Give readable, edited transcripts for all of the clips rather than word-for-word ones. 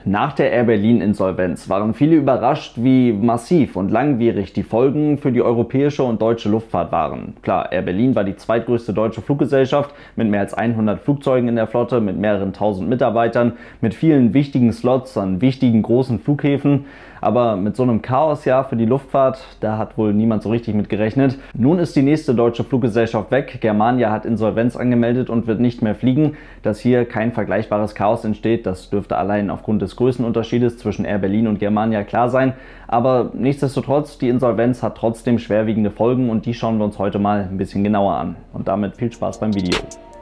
Nach der Air Berlin-Insolvenz waren viele überrascht, wie massiv und langwierig die Folgen für die europäische und deutsche Luftfahrt waren. Klar, Air Berlin war die zweitgrößte deutsche Fluggesellschaft mit mehr als 100 Flugzeugen in der Flotte, mit mehreren tausend Mitarbeitern, mit vielen wichtigen Slots an wichtigen großen Flughäfen. Aber mit so einem Chaosjahr für die Luftfahrt, da hat wohl niemand so richtig mit gerechnet. Nun ist die nächste deutsche Fluggesellschaft weg. Germania hat Insolvenz angemeldet und wird nicht mehr fliegen. Dass hier kein vergleichbares Chaos entsteht, das dürfte allein aufgrund des Größenunterschiedes zwischen Air Berlin und Germania klar sein. Aber nichtsdestotrotz, die Insolvenz hat trotzdem schwerwiegende Folgen und die schauen wir uns heute mal ein bisschen genauer an. Und damit viel Spaß beim Video.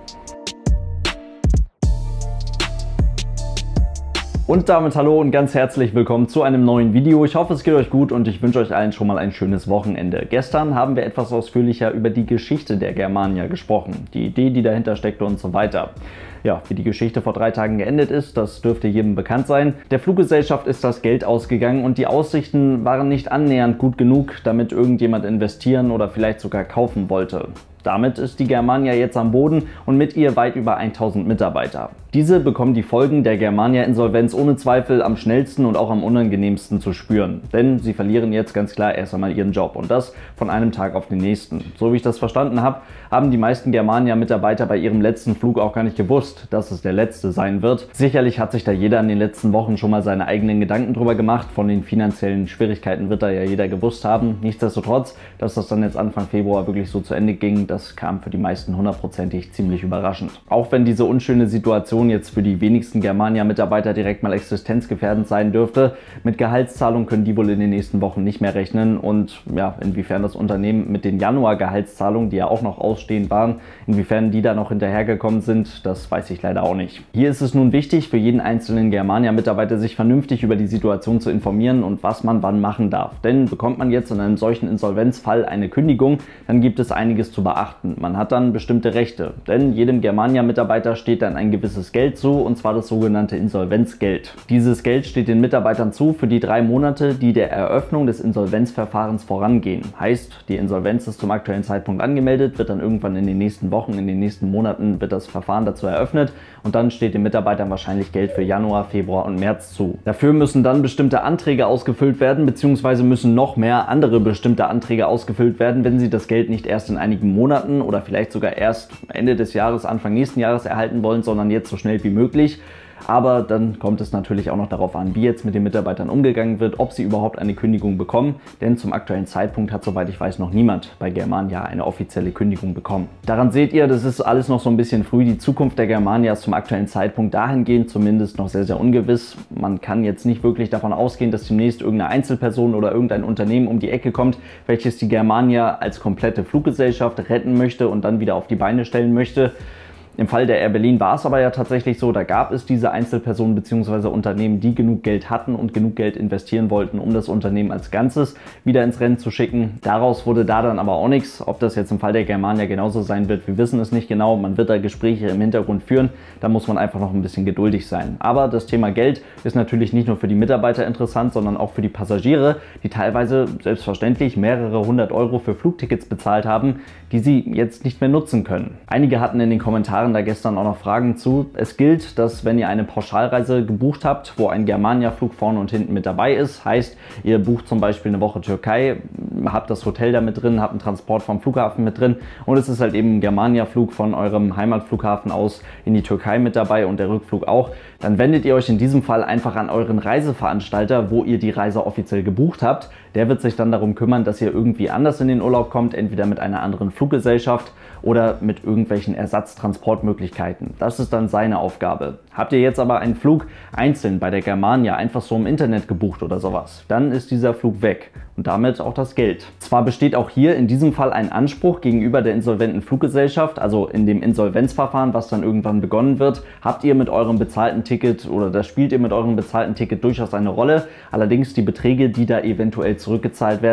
Und damit hallo und ganz herzlich willkommen zu einem neuen Video. Ich hoffe, es geht euch gut und ich wünsche euch allen schon mal ein schönes Wochenende. Gestern haben wir etwas ausführlicher über die Geschichte der Germania gesprochen, die Idee, die dahinter steckte und so weiter. Ja, wie die Geschichte vor 3 Tagen geendet ist, das dürfte jedem bekannt sein. Der Fluggesellschaft ist das Geld ausgegangen und die Aussichten waren nicht annähernd gut genug, damit irgendjemand investieren oder vielleicht sogar kaufen wollte. Damit ist die Germania jetzt am Boden und mit ihr weit über 1000 Mitarbeiter. Diese bekommen die Folgen der Germania-Insolvenz ohne Zweifel am schnellsten und auch am unangenehmsten zu spüren. Denn sie verlieren jetzt ganz klar erst einmal ihren Job und das von einem Tag auf den nächsten. So wie ich das verstanden habe, haben die meisten Germania-Mitarbeiter bei ihrem letzten Flug auch gar nicht gewusst, dass es der letzte sein wird. Sicherlich hat sich da jeder in den letzten Wochen schon mal seine eigenen Gedanken drüber gemacht. Von den finanziellen Schwierigkeiten wird da ja jeder gewusst haben. Nichtsdestotrotz, dass das dann jetzt Anfang Februar wirklich so zu Ende ging, das kam für die meisten hundertprozentig ziemlich überraschend. Auch wenn diese unschöne Situation jetzt für die wenigsten Germania-Mitarbeiter direkt mal existenzgefährdend sein dürfte, mit Gehaltszahlung können die wohl in den nächsten Wochen nicht mehr rechnen und ja, inwiefern das Unternehmen mit den Januar-Gehaltszahlungen, die ja auch noch ausstehend waren, inwiefern die da noch hinterhergekommen sind, das weiß ich leider auch nicht. Hier ist es nun wichtig, für jeden einzelnen Germania-Mitarbeiter sich vernünftig über die Situation zu informieren und was man wann machen darf. Denn bekommt man jetzt in einem solchen Insolvenzfall eine Kündigung, dann gibt es einiges zu beachten. Man hat dann bestimmte Rechte, denn jedem Germania-Mitarbeiter steht dann ein gewisses Geld zu, und zwar das sogenannte Insolvenzgeld. Dieses Geld steht den Mitarbeitern zu für die 3 Monate, die der Eröffnung des Insolvenzverfahrens vorangehen. Heißt, die Insolvenz ist zum aktuellen Zeitpunkt angemeldet, wird dann irgendwann in den nächsten Wochen, in den nächsten Monaten wird das Verfahren dazu eröffnet und dann steht den Mitarbeitern wahrscheinlich Geld für Januar, Februar und März zu. Dafür müssen dann bestimmte Anträge ausgefüllt werden, beziehungsweise müssen noch mehr andere bestimmte Anträge ausgefüllt werden, wenn sie das Geld nicht erst in einigen Monaten oder vielleicht sogar erst Ende des Jahres, Anfang nächsten Jahres erhalten wollen, sondern jetzt so schnell wie möglich. Aber dann kommt es natürlich auch noch darauf an, wie jetzt mit den Mitarbeitern umgegangen wird, ob sie überhaupt eine Kündigung bekommen. Denn zum aktuellen Zeitpunkt hat, soweit ich weiß, noch niemand bei Germania eine offizielle Kündigung bekommen. Daran seht ihr, das ist alles noch so ein bisschen früh. Die Zukunft der Germania ist zum aktuellen Zeitpunkt dahingehend zumindest noch sehr, sehr ungewiss. Man kann jetzt nicht wirklich davon ausgehen, dass demnächst irgendeine Einzelperson oder irgendein Unternehmen um die Ecke kommt, welches die Germania als komplette Fluggesellschaft retten möchte und dann wieder auf die Beine stellen möchte. Im Fall der Air Berlin war es aber ja tatsächlich so, da gab es diese Einzelpersonen bzw. Unternehmen, die genug Geld hatten und genug Geld investieren wollten, um das Unternehmen als Ganzes wieder ins Rennen zu schicken. Daraus wurde da dann aber auch nichts. Ob das jetzt im Fall der Germania genauso sein wird, wir wissen es nicht genau. Man wird da Gespräche im Hintergrund führen, da muss man einfach noch ein bisschen geduldig sein. Aber das Thema Geld ist natürlich nicht nur für die Mitarbeiter interessant, sondern auch für die Passagiere, die teilweise selbstverständlich mehrere 100 € für Flugtickets bezahlt haben, die sie jetzt nicht mehr nutzen können. Einige hatten in den Kommentaren da gestern auch noch Fragen zu. Es gilt, dass wenn ihr eine Pauschalreise gebucht habt, wo ein Germania-Flug vorne und hinten mit dabei ist, heißt, ihr bucht zum Beispiel eine Woche Türkei, habt das Hotel da mit drin, habt einen Transport vom Flughafen mit drin und es ist halt eben ein Germania-Flug von eurem Heimatflughafen aus in die Türkei mit dabei und der Rückflug auch, dann wendet ihr euch in diesem Fall einfach an euren Reiseveranstalter, wo ihr die Reise offiziell gebucht habt. Der wird sich dann darum kümmern, dass ihr irgendwie anders in den Urlaub kommt, entweder mit einer anderen Fluggesellschaft oder mit irgendwelchen Ersatztransportmöglichkeiten. Das ist dann seine Aufgabe. Habt ihr jetzt aber einen Flug einzeln bei der Germania einfach so im Internet gebucht oder sowas, dann ist dieser Flug weg und damit auch das Geld. Zwar besteht auch hier in diesem Fall ein Anspruch gegenüber der insolventen Fluggesellschaft, also in dem Insolvenzverfahren, was dann irgendwann begonnen wird, habt ihr mit eurem bezahlten Ticket oder das spielt ihr mit eurem bezahlten Ticket durchaus eine Rolle. Allerdings die Beträge, die da eventuell zurückgezahlt werden,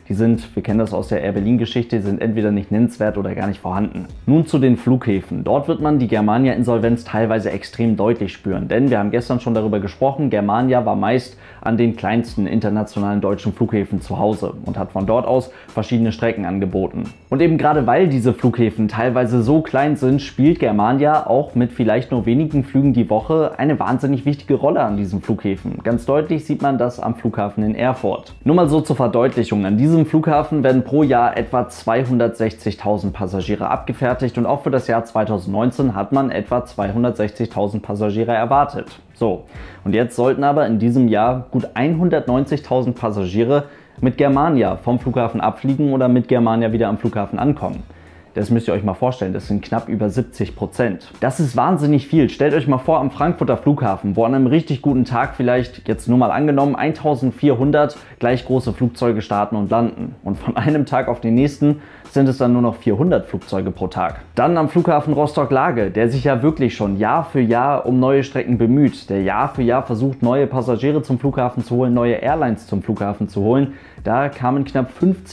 die sind, wir kennen das aus der Air Berlin-Geschichte, sind entweder nicht nennenswert oder gar nicht vorhanden. Nun zu den Flughäfen. Dort wird man die Germania-Insolvenz teilweise extrem deutlich spüren, denn wir haben gestern schon darüber gesprochen, Germania war meist an den kleinsten internationalen deutschen Flughäfen zu Hause und hat von dort aus verschiedene Strecken angeboten. Und eben gerade weil diese Flughäfen teilweise so klein sind, spielt Germania auch mit vielleicht nur wenigen Flügen die Woche eine wahnsinnig wichtige Rolle an diesen Flughäfen. Ganz deutlich sieht man das am Flughafen in Erfurt. Nur mal so zur Verdeutlichung, an diesem Flughafen werden pro Jahr etwa 260.000 Passagiere abgefertigt und auch für das Jahr 2019 hat man etwa 260.000 Passagiere erwartet. So, und jetzt sollten aber in diesem Jahr gut 190.000 Passagiere mit Germania vom Flughafen abfliegen oder mit Germania wieder am Flughafen ankommen. Das müsst ihr euch mal vorstellen, das sind knapp über 70%. Das ist wahnsinnig viel. Stellt euch mal vor, am Frankfurter Flughafen, wo an einem richtig guten Tag vielleicht, jetzt nur mal angenommen, 1400 gleich große Flugzeuge starten und landen. Und von einem Tag auf den nächsten sind es dann nur noch 400 Flugzeuge pro Tag. Dann am Flughafen Rostock-Lage, der sich ja wirklich schon Jahr für Jahr um neue Strecken bemüht, der Jahr für Jahr versucht, neue Passagiere zum Flughafen zu holen, neue Airlines zum Flughafen zu holen. Da kamen knapp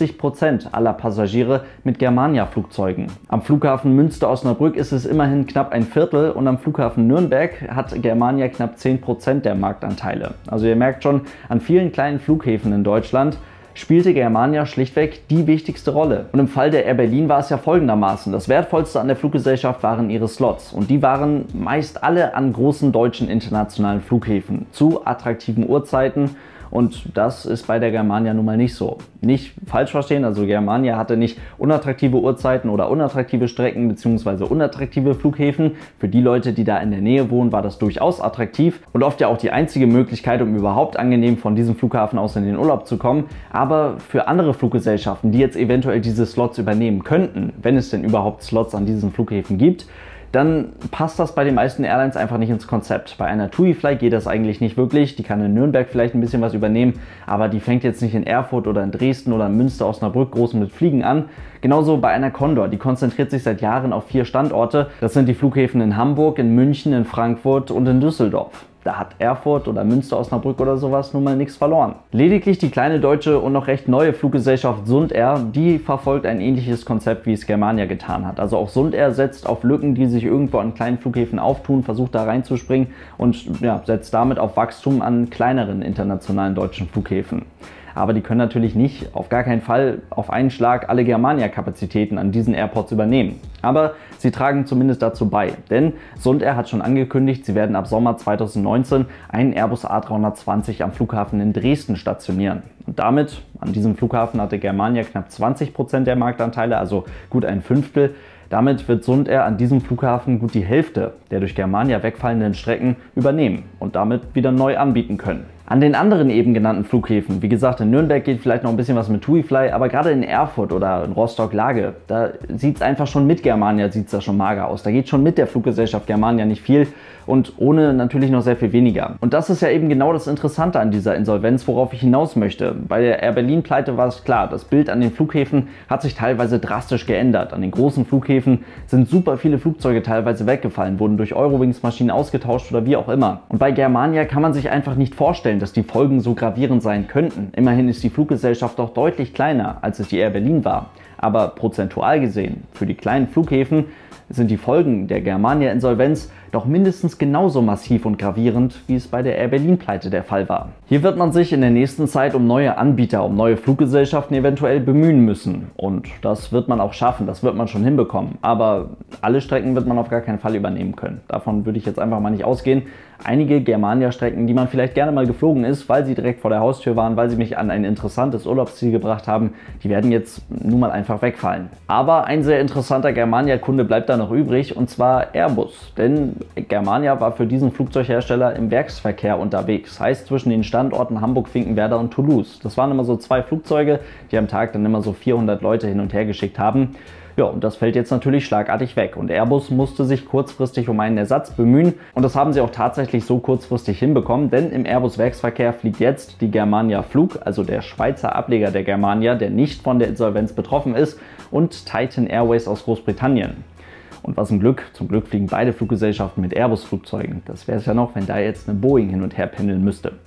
50% aller Passagiere mit Germania-Flugzeugen. Am Flughafen Münster-Osnabrück ist es immerhin knapp ein Viertel und am Flughafen Nürnberg hat Germania knapp 10% der Marktanteile. Also ihr merkt schon, an vielen kleinen Flughäfen in Deutschland spielte Germania schlichtweg die wichtigste Rolle. Und im Fall der Air Berlin war es ja folgendermaßen. Das Wertvollste an der Fluggesellschaft waren ihre Slots. Und die waren meist alle an großen deutschen internationalen Flughäfen zu attraktiven Uhrzeiten. Und das ist bei der Germania nun mal nicht so. Nicht falsch verstehen, also Germania hatte nicht unattraktive Uhrzeiten oder unattraktive Strecken bzw. unattraktive Flughäfen. Für die Leute, die da in der Nähe wohnen, war das durchaus attraktiv und oft ja auch die einzige Möglichkeit, um überhaupt angenehm von diesem Flughafen aus in den Urlaub zu kommen. Aber für andere Fluggesellschaften, die jetzt eventuell diese Slots übernehmen könnten, wenn es denn überhaupt Slots an diesen Flughäfen gibt, dann passt das bei den meisten Airlines einfach nicht ins Konzept. Bei einer TUI-Fly geht das eigentlich nicht wirklich. Die kann in Nürnberg vielleicht ein bisschen was übernehmen, aber die fängt jetzt nicht in Erfurt oder in Dresden oder in Münster, Osnabrück groß mit Fliegen an. Genauso bei einer Condor, die konzentriert sich seit Jahren auf 4 Standorte. Das sind die Flughäfen in Hamburg, in München, in Frankfurt und in Düsseldorf. Da hat Erfurt oder Münster, Osnabrück oder sowas nun mal nichts verloren. Lediglich die kleine deutsche und noch recht neue Fluggesellschaft Sund-Air, die verfolgt ein ähnliches Konzept, wie es Germania getan hat. Also auch Sund-Air setzt auf Lücken, die sich irgendwo an kleinen Flughäfen auftun, versucht da reinzuspringen und ja, setzt damit auf Wachstum an kleineren internationalen deutschen Flughäfen. Aber die können natürlich nicht, auf gar keinen Fall, auf einen Schlag alle Germania-Kapazitäten an diesen Airports übernehmen. Aber sie tragen zumindest dazu bei, denn Sund-Air hat schon angekündigt, sie werden ab Sommer 2019 einen Airbus A320 am Flughafen in Dresden stationieren. Und damit, an diesem Flughafen hatte Germania knapp 20% der Marktanteile, also gut ein Fünftel. Damit wird Sund-Air an diesem Flughafen gut die Hälfte der durch Germania wegfallenden Strecken übernehmen und damit wieder neu anbieten können. An den anderen eben genannten Flughäfen, wie gesagt, in Nürnberg geht vielleicht noch ein bisschen was mit TUI-Fly, aber gerade in Erfurt oder in Rostock-Lage, da sieht es einfach schon mit Germania, sieht es da schon mager aus. Da geht schon mit der Fluggesellschaft Germania nicht viel und ohne natürlich noch sehr viel weniger. Und das ist ja eben genau das Interessante an dieser Insolvenz, worauf ich hinaus möchte. Bei der Air Berlin-Pleite war es klar, das Bild an den Flughäfen hat sich teilweise drastisch geändert. An den großen Flughäfen sind super viele Flugzeuge teilweise weggefallen, wurden durch Eurowings-Maschinen ausgetauscht oder wie auch immer. Und bei Germania kann man sich einfach nicht vorstellen, dass die Folgen so gravierend sein könnten. Immerhin ist die Fluggesellschaft doch deutlich kleiner, als es die Air Berlin war. Aber prozentual gesehen, für die kleinen Flughäfen sind die Folgen der Germania-Insolvenz doch mindestens genauso massiv und gravierend, wie es bei der Air Berlin-Pleite der Fall war. Hier wird man sich in der nächsten Zeit um neue Anbieter, um neue Fluggesellschaften eventuell bemühen müssen. Und das wird man auch schaffen, das wird man schon hinbekommen. Aber alle Strecken wird man auf gar keinen Fall übernehmen können. Davon würde ich jetzt einfach mal nicht ausgehen. Einige Germania-Strecken, die man vielleicht gerne mal geflogen ist, weil sie direkt vor der Haustür waren, weil sie mich an ein interessantes Urlaubsziel gebracht haben, die werden jetzt nun mal einfach wegfallen. Aber ein sehr interessanter Germania-Kunde bleibt da noch übrig, und zwar Airbus. Denn Germania war für diesen Flugzeughersteller im Werksverkehr unterwegs, heißt zwischen den Standorten Hamburg, Finkenwerder und Toulouse. Das waren immer so 2 Flugzeuge, die am Tag dann immer so 400 Leute hin und her geschickt haben. Ja, und das fällt jetzt natürlich schlagartig weg und Airbus musste sich kurzfristig um einen Ersatz bemühen und das haben sie auch tatsächlich so kurzfristig hinbekommen, denn im Airbus Werksverkehr fliegt jetzt die Germania Flug, also der Schweizer Ableger der Germania, der nicht von der Insolvenz betroffen ist, und Titan Airways aus Großbritannien. Und was ein Glück, zum Glück fliegen beide Fluggesellschaften mit Airbus-Flugzeugen. Das wäre es ja noch, wenn da jetzt eine Boeing hin und her pendeln müsste.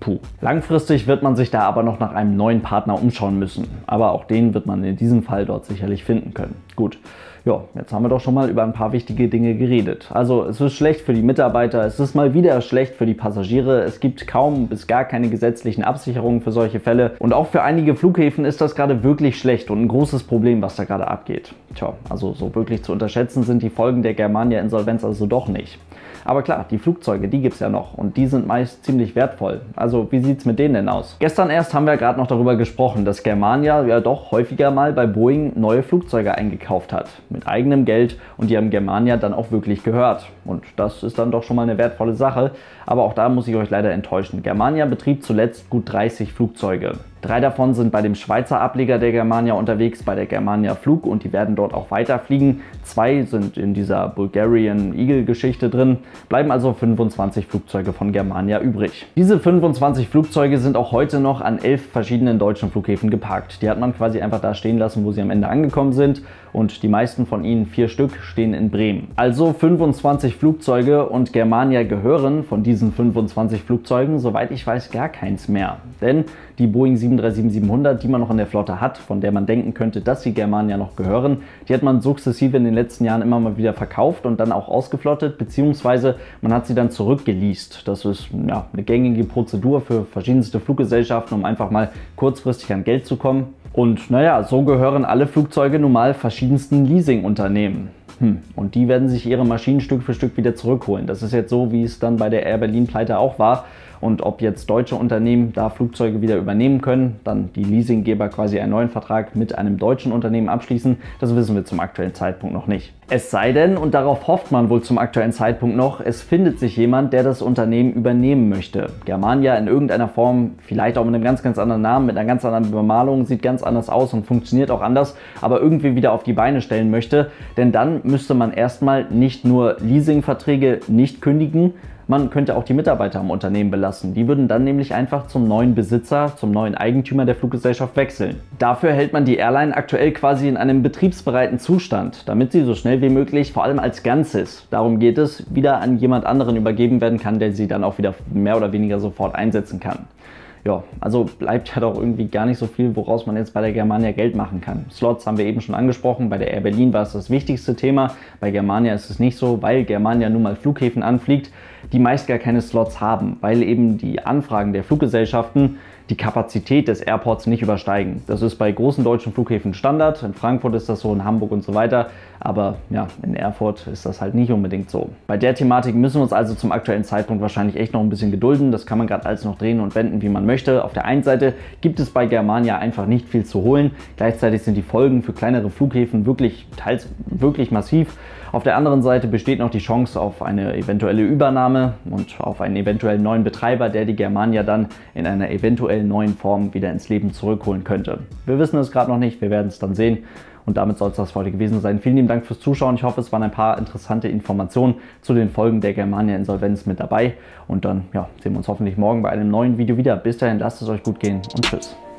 Puh. Langfristig wird man sich da aber noch nach einem neuen Partner umschauen müssen. Aber auch den wird man in diesem Fall dort sicherlich finden können. Gut. Ja, jetzt haben wir doch schon mal über ein paar wichtige Dinge geredet. Also es ist schlecht für die Mitarbeiter, es ist mal wieder schlecht für die Passagiere, es gibt kaum bis gar keine gesetzlichen Absicherungen für solche Fälle und auch für einige Flughäfen ist das gerade wirklich schlecht und ein großes Problem, was da gerade abgeht. Tja, also so wirklich zu unterschätzen sind die Folgen der Germania-Insolvenz also doch nicht. Aber klar, die Flugzeuge, die gibt es ja noch und die sind meist ziemlich wertvoll. Also wie sieht es mit denen denn aus? Gestern erst haben wir gerade noch darüber gesprochen, dass Germania ja doch häufiger mal bei Boeing neue Flugzeuge eingekauft hat. Mit eigenem Geld und die haben Germania dann auch wirklich gehört. Und das ist dann doch schon mal eine wertvolle Sache. Aber auch da muss ich euch leider enttäuschen. Germania betrieb zuletzt gut 30 Flugzeuge. 3 davon sind bei dem Schweizer Ableger der Germania unterwegs, bei der Germania Flug und die werden dort auch weiterfliegen. 2 sind in dieser Bulgarian Eagle Geschichte drin, bleiben also 25 Flugzeuge von Germania übrig. Diese 25 Flugzeuge sind auch heute noch an 11 verschiedenen deutschen Flughäfen geparkt. Die hat man quasi einfach da stehen lassen, wo sie am Ende angekommen sind und die meisten von ihnen, 4 Stück, stehen in Bremen. Also 25 Flugzeuge und Germania gehören von diesen 25 Flugzeugen, soweit ich weiß, gar keins mehr. Denn die Boeing 737-700, die man noch in der Flotte hat, von der man denken könnte, dass sie Germania noch gehören, die hat man sukzessive in den letzten Jahren immer mal wieder verkauft und dann auch ausgeflottet, beziehungsweise man hat sie dann zurückgeleast. Das ist ja eine gängige Prozedur für verschiedenste Fluggesellschaften, um einfach mal kurzfristig an Geld zu kommen. Und naja, so gehören alle Flugzeuge nun mal verschiedensten Leasingunternehmen. Und die werden sich ihre Maschinen Stück für Stück wieder zurückholen. Das ist jetzt so, wie es dann bei der Air Berlin Pleite auch war. Und ob jetzt deutsche Unternehmen da Flugzeuge wieder übernehmen können, dann die Leasinggeber quasi einen neuen Vertrag mit einem deutschen Unternehmen abschließen, das wissen wir zum aktuellen Zeitpunkt noch nicht. Es sei denn, und darauf hofft man wohl zum aktuellen Zeitpunkt noch, es findet sich jemand, der das Unternehmen übernehmen möchte. Germania in irgendeiner Form, vielleicht auch mit einem ganz anderen Namen, mit einer ganz anderen Bemalung, sieht ganz anders aus und funktioniert auch anders, aber irgendwie wieder auf die Beine stellen möchte. Denn dann müsste man erstmal nicht nur Leasingverträge nicht kündigen, man könnte auch die Mitarbeiter am Unternehmen belassen. Die würden dann nämlich einfach zum neuen Besitzer, zum neuen Eigentümer der Fluggesellschaft wechseln. Dafür hält man die Airline aktuell quasi in einem betriebsbereiten Zustand, damit sie so schnell wie möglich, vor allem als Ganzes, darum geht es, wieder an jemand anderen übergeben werden kann, der sie dann auch wieder mehr oder weniger sofort einsetzen kann. Ja, also bleibt ja doch irgendwie gar nicht so viel, woraus man jetzt bei der Germania Geld machen kann. Slots haben wir eben schon angesprochen, bei der Air Berlin war es das wichtigste Thema, bei Germania ist es nicht so, weil Germania nun mal Flughäfen anfliegt, die meist gar keine Slots haben, weil eben die Anfragen der Fluggesellschaften die Kapazität des Airports nicht übersteigen. Das ist bei großen deutschen Flughäfen Standard, in Frankfurt ist das so, in Hamburg und so weiter, aber ja, in Erfurt ist das halt nicht unbedingt so. Bei der Thematik müssen wir uns also zum aktuellen Zeitpunkt wahrscheinlich echt noch ein bisschen gedulden, das kann man gerade alles noch drehen und wenden, wie man möchte. Auf der einen Seite gibt es bei Germania einfach nicht viel zu holen, gleichzeitig sind die Folgen für kleinere Flughäfen teils wirklich massiv. Auf der anderen Seite besteht noch die Chance auf eine eventuelle Übernahme und auf einen eventuellen neuen Betreiber, der die Germania dann in einer eventuell neuen Form wieder ins Leben zurückholen könnte. Wir wissen es gerade noch nicht, wir werden es dann sehen. Und damit soll es das für heute gewesen sein. Vielen lieben Dank fürs Zuschauen. Ich hoffe, es waren ein paar interessante Informationen zu den Folgen der Germania-Insolvenz mit dabei. Und dann ja, sehen wir uns hoffentlich morgen bei einem neuen Video wieder. Bis dahin, lasst es euch gut gehen und tschüss.